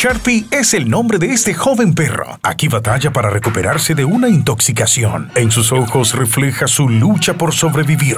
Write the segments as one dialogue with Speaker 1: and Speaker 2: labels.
Speaker 1: Sharpie es el nombre de este joven perro. Aquí batalla para recuperarse de una intoxicación. En sus ojos refleja su lucha por sobrevivir.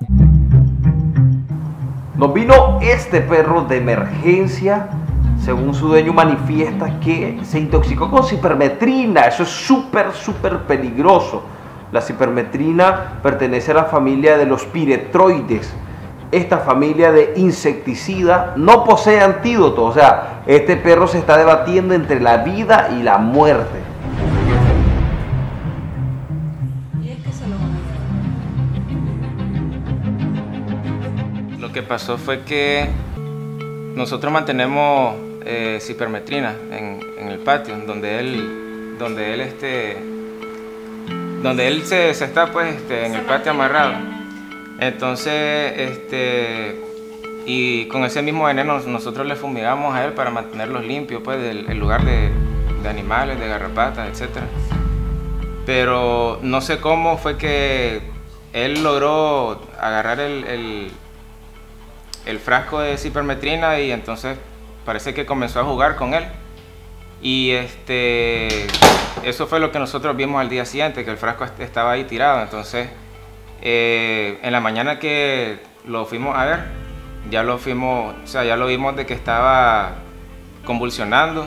Speaker 2: Nos vino este perro de emergencia. Según su dueño manifiesta que se intoxicó con cipermetrina. Eso es súper peligroso. La cipermetrina pertenece a la familia de los piretroides. Esta familia de insecticida no posee antídoto. O sea, este perro se está debatiendo entre la vida y la muerte.
Speaker 3: Lo que pasó fue que nosotros mantenemos cipermetrina en el patio, donde él se está pues en el patio amarrado. Entonces y con ese mismo veneno nosotros le fumigamos a él para mantenerlos limpios pues el lugar de animales, de garrapatas, etc. Pero no sé cómo fue que él logró agarrar el frasco de cipermetrina y entonces parece que comenzó a jugar con él. Y eso fue lo que nosotros vimos al día siguiente, que el frasco estaba ahí tirado. Entonces en la mañana que lo fuimos a ver, ya lo vimos de que estaba convulsionando,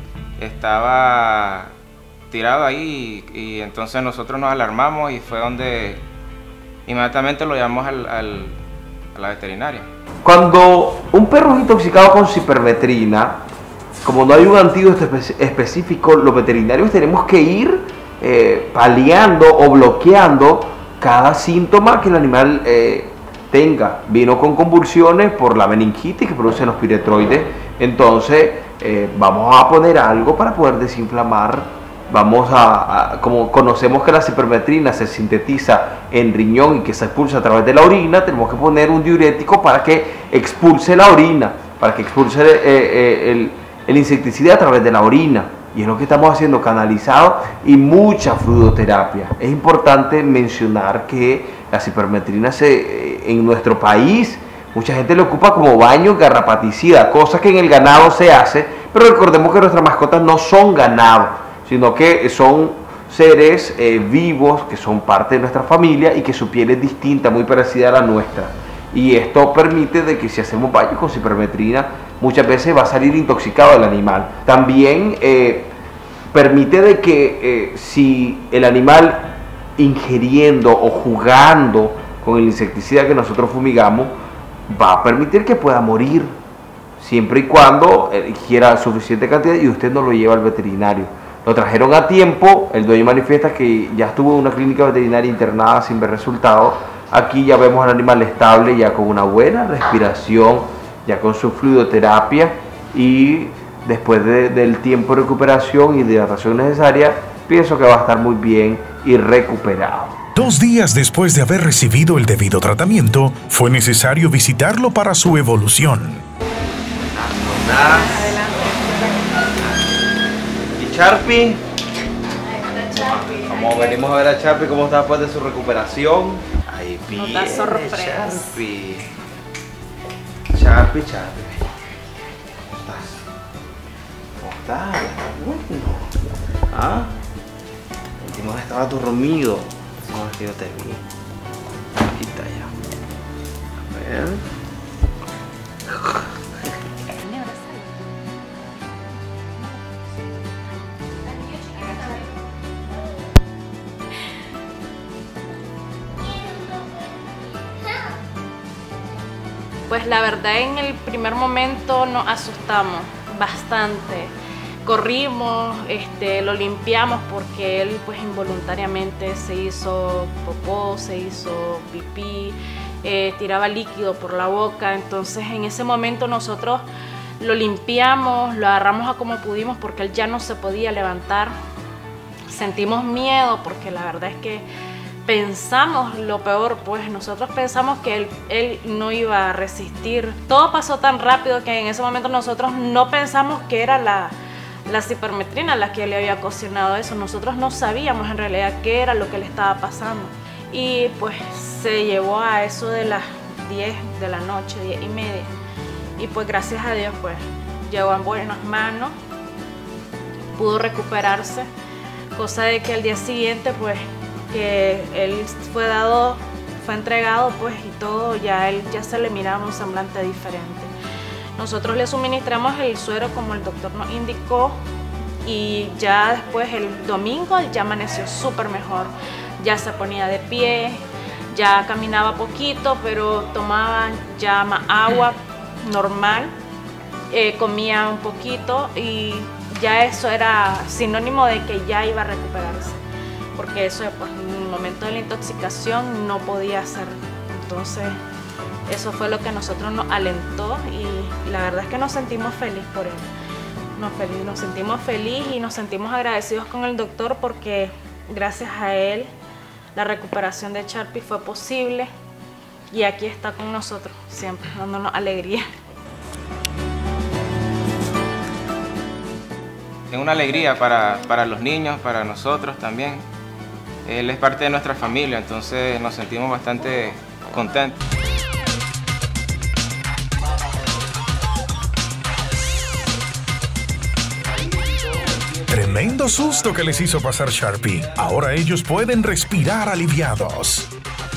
Speaker 3: estaba tirado ahí y entonces nosotros nos alarmamos y fue donde inmediatamente lo llamamos a la veterinaria.
Speaker 2: Cuando un perro es intoxicado con cipermetrina, como no hay un antídoto específico, los veterinarios tenemos que ir paliando o bloqueando cada síntoma que el animal tenga. Vino con convulsiones por la meningitis que producen los piretroides, entonces vamos a poner algo para poder desinflamar. Como conocemos que la cipermetrina se sintetiza en riñón y que se expulsa a través de la orina, tenemos que poner un diurético para que expulse la orina, para que expulse el insecticida a través de la orina. Y es lo que estamos haciendo, canalizado y mucha fluidoterapia. Es importante mencionar que la cipermetrina en nuestro país, mucha gente lo ocupa como baño garrapaticida, cosa que en el ganado se hace, pero recordemos que nuestras mascotas no son ganado, sino que son seres vivos que son parte de nuestra familia y que su piel es distinta, muy parecida a la nuestra. Y esto permite de que si hacemos baño con cipermetrina, muchas veces va a salir intoxicado el animal. También permite de que si el animal ingiriendo o jugando con el insecticida que nosotros fumigamos, va a permitir que pueda morir, siempre y cuando ingiera suficiente cantidad y usted no lo lleva al veterinario. Lo trajeron a tiempo, el dueño manifiesta que ya estuvo en una clínica veterinaria internada sin ver resultados. Aquí ya vemos al animal estable, ya con una buena respiración, ya con su fluidoterapia, y después del tiempo de recuperación y de hidratación necesaria, pienso que va a estar muy bien y recuperado.
Speaker 1: 2 días después de haber recibido el debido tratamiento, fue necesario visitarlo para su evolución.
Speaker 2: ¿Y Sharpie? Venimos a ver a Sharpie cómo está después de su recuperación. Ahí viene Sharpie. Sharpie. ¿Cómo estás? ¿Cómo estás? Bueno. ¿Ah? Última vez estaba dormido. No, es que yo te vi. Aquí está ya. A ver.
Speaker 4: Pues la verdad, en el primer momento nos asustamos bastante. Corrimos, lo limpiamos porque él pues involuntariamente se hizo popó, se hizo pipí, tiraba líquido por la boca. Entonces en ese momento nosotros lo limpiamos, lo agarramos a como pudimos porque él ya no se podía levantar. Sentimos miedo porque la verdad es que pensamos lo peor, pues nosotros pensamos que él no iba a resistir. Todo pasó tan rápido que en ese momento nosotros no pensamos que era la cipermetrina la que le había ocasionado eso. Nosotros no sabíamos en realidad qué era lo que le estaba pasando. Y pues se llevó a eso de las 10 de la noche, 10:30. Y pues gracias a Dios pues llegó en buenas manos pudo recuperarse, cosa de que al día siguiente pues que él fue entregado pues y todo, él ya se le miraba un semblante diferente. Nosotros le suministramos el suero como el doctor nos indicó y ya después el domingo ya amaneció súper mejor, ya se ponía de pie, ya caminaba poquito, pero tomaba ya más agua normal, comía un poquito y ya eso era sinónimo de que ya iba a recuperarse, porque eso pues, en el momento de la intoxicación no podía hacer. Entonces eso fue lo que a nosotros nos alentó y la verdad es que nos sentimos felices por él. Nos sentimos felices y nos sentimos agradecidos con el doctor porque gracias a él la recuperación de Sharpie fue posible y aquí está con nosotros siempre, dándonos alegría.
Speaker 3: Es una alegría para los niños, para nosotros también. Él es parte de nuestra familia, entonces nos sentimos bastante contentos.
Speaker 1: Tremendo susto que les hizo pasar Sharpie. Ahora ellos pueden respirar aliviados.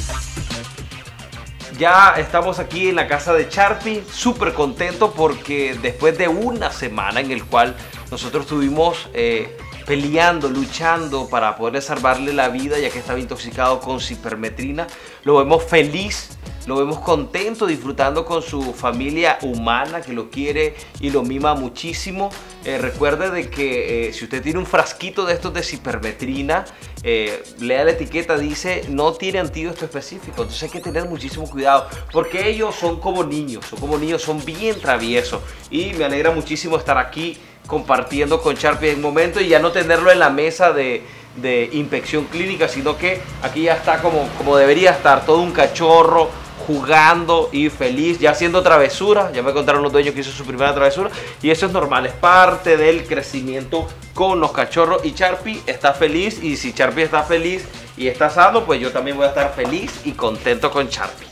Speaker 2: Ya estamos aquí en la casa de Sharpie, súper contento porque después de una semana en el cual nosotros estuvimos peleando, luchando para poder salvarle la vida ya que estaba intoxicado con cipermetrina, lo vemos feliz, lo vemos contento, disfrutando con su familia humana que lo quiere y lo mima muchísimo. Recuerde de que si usted tiene un frasquito de estos de cipermetrina, lea la etiqueta, dice no tiene antídoto específico, entonces hay que tener muchísimo cuidado porque ellos son como niños, son bien traviesos y me alegra muchísimo estar aquí compartiendo con Sharpie en un momento y ya no tenerlo en la mesa de inspección clínica, sino que aquí ya está como debería estar, todo un cachorro jugando y feliz, ya haciendo travesuras. Ya me contaron los dueños que hizo su primera travesura y eso es normal, es parte del crecimiento con los cachorros y Sharpie está feliz y si Sharpie está feliz y está sano, pues yo también voy a estar feliz y contento con Sharpie.